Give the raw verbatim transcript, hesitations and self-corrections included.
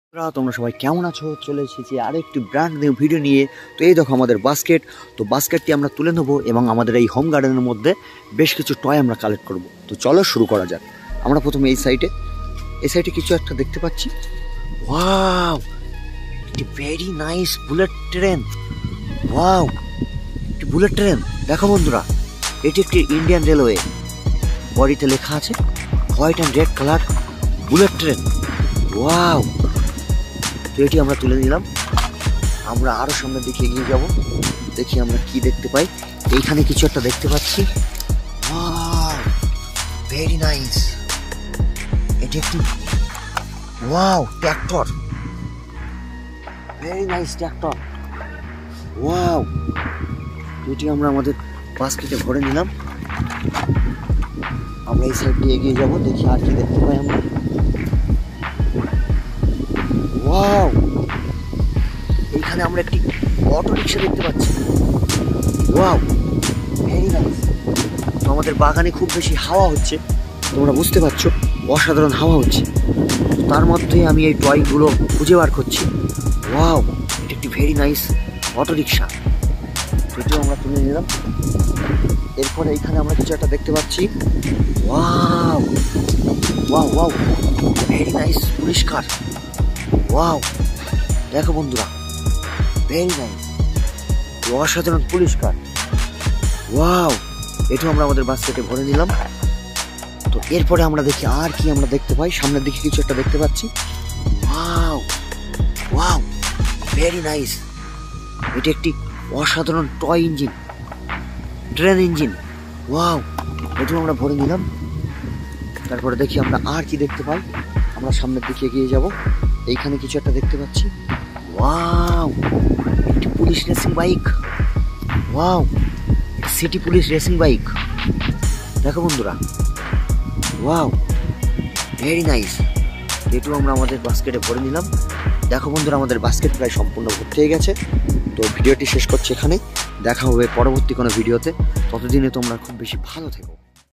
তোমরা সবাই কেমন আছো? চলে এসেছি আরেকটি ব্র্যান্ড নিউ ভিডিও নিয়ে। তো এই দেখো আমাদের বাস্কেট। তো বাস্কেটটি আমরা তুলে নেবো এবং আমাদের এই হোম গার্ডেনের মধ্যে বেশ কিছু টয় আমরা কালেক্ট করব। তো চলো শুরু করা যাক। আমরা প্রথমে এই সাইডে এই সাইডে কিছু একটা দেখতে পাচ্ছি। ওয়াও, একটি very nice bullet train. Wow, একটি বুলেট ট্রেন। দেখো বন্ধুরা, এটি একটি ইন্ডিয়ান রেলওয়ে। বডিতে লেখা আছে white and red colour bullet train. Wow, তো এটি আমরা তুলে নিলাম। আমরা আরো সামনের দিকে এগিয়ে যাব, দেখি আমরা কি দেখতে পাই। এইখানে কিছু একটা দেখতে পাচ্ছি। Wow, very nice. এটি একটি wow tractor, very nice tractor. Wow, এটি আমরা আমাদের বাস্কেটে ভরে নিলাম। আমরা এই সাইড দিয়ে এগিয়ে যাব, দেখি আর কি দেখতে পাই আমরা। ওয়াও, এইখানে আমরা একটি অটো রিক্সা দেখতে পাচ্ছি। Wow, very nice. তো আমাদের বাগানে খুব বেশি হাওয়া হচ্ছে, তোমরা বুঝতে পারছো, অসাধারণ হাওয়া হচ্ছে। তার মধ্যে আমি এই টয়গুলো খুঁজে বার করছি। ওয়াও, এটা একটি ভেরি নাইস অটো রিক্সা। এটিও আমরা তুলে নিলাম। এরপরে এইখানে আমরা কিছু একটা দেখতে পাচ্ছি। Wow wow wow, very nice police car. Wow, দেখো বন্ধুরা, ভেরি নাইস, অসাধারণ পুলিশ কার। ওয়াও, এটাও আমরা আমাদের বাস্কেটে ভরে নিলাম। তো এরপরে আমরা দেখি আর কি আমরা দেখতে পাই। সামনের দিকে কিছু একটা দেখতে পাচ্ছি। Wow wow, very nice. এটি একটি অসাধারণ toy engine, train engine. Wow, এটাও আমরা ভরে নিলাম। তারপরে দেখি আমরা আর কি দেখতে পাই। আমরা সামনের দিকে এগিয়ে যাব। এইখানে কিছু একটা দেখতে পাচ্ছি। ওয়াও, একটি police racing bike. Wow, city police racing bike. দেখো বন্ধুরা, ওয়াও, ভেরি নাইস। এটাও আমরা আমাদের বাস্কেটে ভরে নিলাম। দেখো বন্ধুরা, আমাদের বাস্কেট প্রায় সম্পূর্ণ ভর্তি হয়ে গেছে। তো ভিডিওটি শেষ করছি এখানেই। দেখা হবে পরবর্তী কোনো ভিডিওতে। ততদিনে তোমরা খুব বেশি ভালো থেকো।